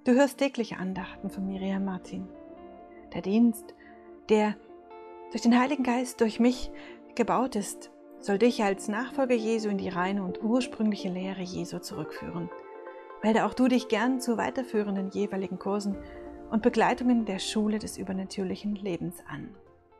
Du hörst tägliche Andachten von Miriam Martin. Der Dienst, der durch den Heiligen Geist durch mich gebaut ist, soll dich als Nachfolger Jesu in die reine und ursprüngliche Lehre Jesu zurückführen. Melde auch du dich gern zu weiterführenden jeweiligen Kursen und Begleitungen der Schule des übernatürlichen Lebens an.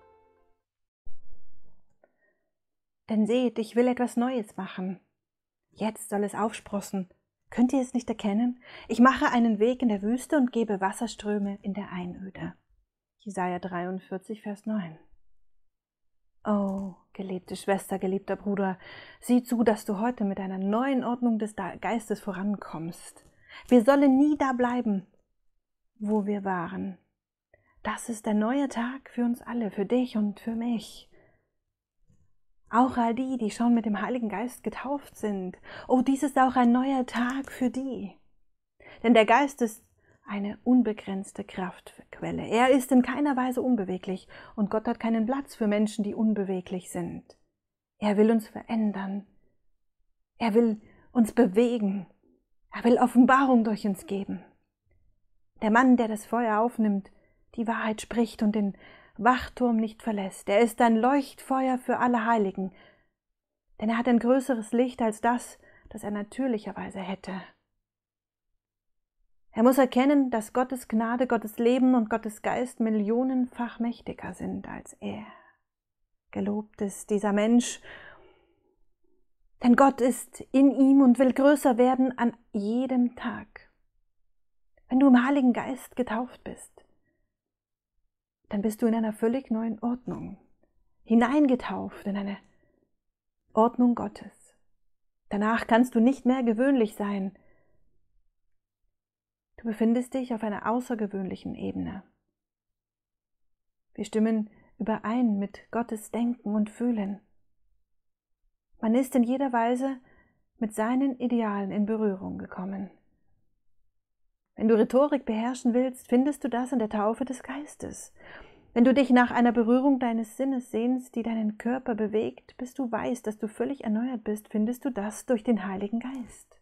Denn seht, ich will etwas Neues machen. Jetzt soll es aufsprossen. Könnt ihr es nicht erkennen? Ich mache einen Weg in der Wüste und gebe Wasserströme in der Einöde. Jesaja 43, Vers 9. Oh, geliebte Schwester, geliebter Bruder, sieh zu, dass du heute mit einer neuen Ordnung des Geistes vorankommst. Wir sollen nie da bleiben, wo wir waren. Das ist der neue Tag für uns alle, für dich und für mich. Auch all die, die schon mit dem Heiligen Geist getauft sind. Oh, dies ist auch ein neuer Tag für die. Denn der Geist ist eine unbegrenzte Kraftquelle. Er ist in keiner Weise unbeweglich und Gott hat keinen Platz für Menschen, die unbeweglich sind. Er will uns verändern. Er will uns bewegen. Er will Offenbarung durch uns geben. Der Mann, der das Feuer aufnimmt, die Wahrheit spricht und den Wachturm nicht verlässt. Er ist ein Leuchtfeuer für alle Heiligen, denn er hat ein größeres Licht als das er natürlicherweise hätte. Er muss erkennen, dass Gottes Gnade, Gottes Leben und Gottes Geist millionenfach mächtiger sind als er. Gelobt ist dieser Mensch, denn Gott ist in ihm und will größer werden an jedem Tag. Wenn du im Heiligen Geist getauft bist, dann bist du in einer völlig neuen Ordnung, hineingetauft in eine Ordnung Gottes. Danach kannst du nicht mehr gewöhnlich sein. Du befindest dich auf einer außergewöhnlichen Ebene. Wir stimmen überein mit Gottes Denken und Fühlen. Man ist in jeder Weise mit seinen Idealen in Berührung gekommen. Wenn du Rhetorik beherrschen willst, findest du das in der Taufe des Geistes. Wenn du dich nach einer Berührung deines Sinnes sehnst, die deinen Körper bewegt, bis du weißt, dass du völlig erneuert bist, findest du das durch den Heiligen Geist.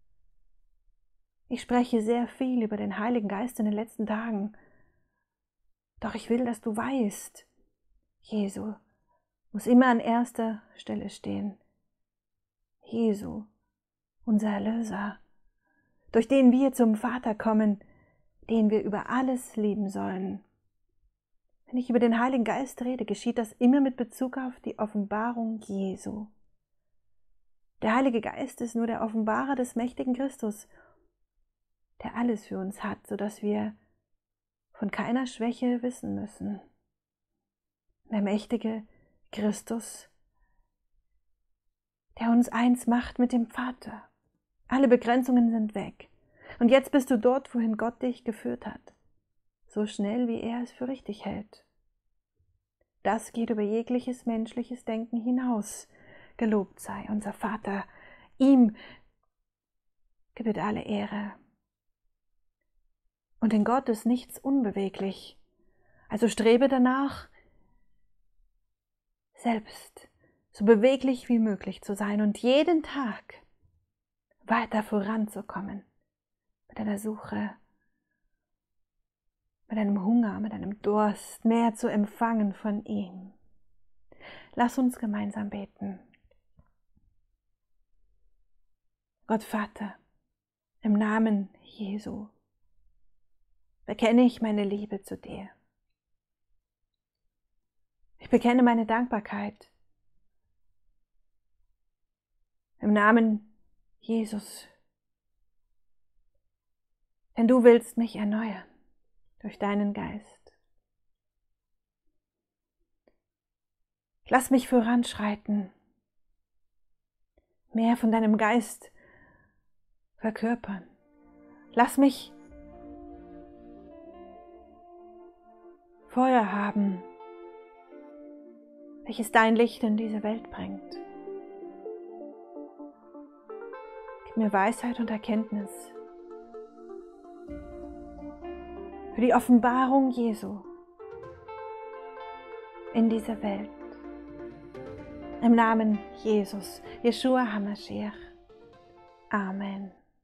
Ich spreche sehr viel über den Heiligen Geist in den letzten Tagen. Doch ich will, dass du weißt, Jesu muss immer an erster Stelle stehen. Jesu, unser Erlöser, durch den wir zum Vater kommen, den wir über alles lieben sollen. Wenn ich über den Heiligen Geist rede, geschieht das immer mit Bezug auf die Offenbarung Jesu. Der Heilige Geist ist nur der Offenbarer des mächtigen Christus, der alles für uns hat, sodass wir von keiner Schwäche wissen müssen. Der mächtige Christus, der uns eins macht mit dem Vater. Alle Begrenzungen sind weg. Und jetzt bist du dort, wohin Gott dich geführt hat. So schnell, wie er es für richtig hält. Das geht über jegliches menschliches Denken hinaus. Gelobt sei unser Vater. Ihm gebührt alle Ehre. Und in Gott ist nichts unbeweglich. Also strebe danach, selbst so beweglich wie möglich zu sein und jeden Tag weiter voranzukommen mit einer Suche, mit einem Hunger, mit einem Durst, mehr zu empfangen von ihm. Lass uns gemeinsam beten. Gott Vater, im Namen Jesu bekenne ich meine Liebe zu dir. Ich bekenne meine Dankbarkeit. Im Namen Jesus, denn du willst mich erneuern durch deinen Geist. Lass mich voranschreiten, mehr von deinem Geist verkörpern. Lass mich Feuer haben, welches dein Licht in diese Welt bringt. Gib mir Weisheit und Erkenntnis für die Offenbarung Jesu in dieser Welt. Im Namen Jesus, Yeshua HaMashiach. Amen.